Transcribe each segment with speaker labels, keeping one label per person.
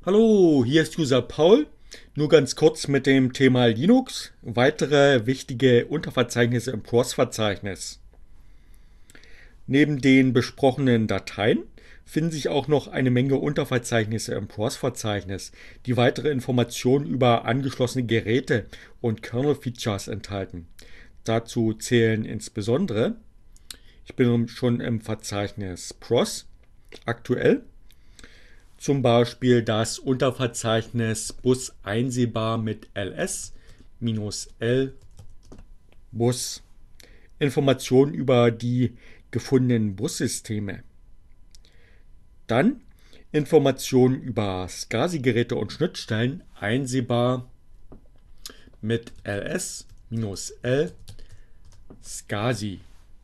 Speaker 1: Hallo, hier ist User Paul. Nur ganz kurz mit dem Thema Linux. Weitere wichtige Unterverzeichnisse im PROS-Verzeichnis. Neben den besprochenen Dateien finden sich auch noch eine Menge Unterverzeichnisse im PROS-Verzeichnis, die weitere Informationen über angeschlossene Geräte und Kernel-Features enthalten. Dazu zählen insbesondere, ich bin schon im Verzeichnis PROS aktuell, zum Beispiel das Unterverzeichnis Bus einsehbar mit ls-l Bus. Informationen über die gefundenen Bussysteme. Dann Informationen über SCSI-Geräte und Schnittstellen einsehbar mit ls-l SCSI.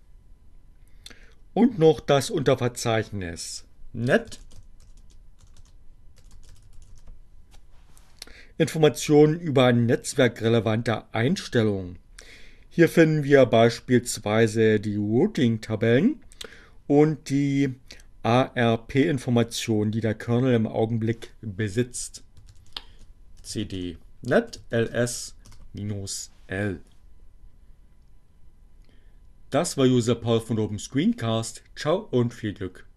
Speaker 1: Und noch das Unterverzeichnis net. Informationen über netzwerkrelevante Einstellungen. Hier finden wir beispielsweise die Routing-Tabellen und die ARP-Informationen, die der Kernel im Augenblick besitzt. cd net ls-l. Das war User Paul von Open Screencast. Ciao und viel Glück.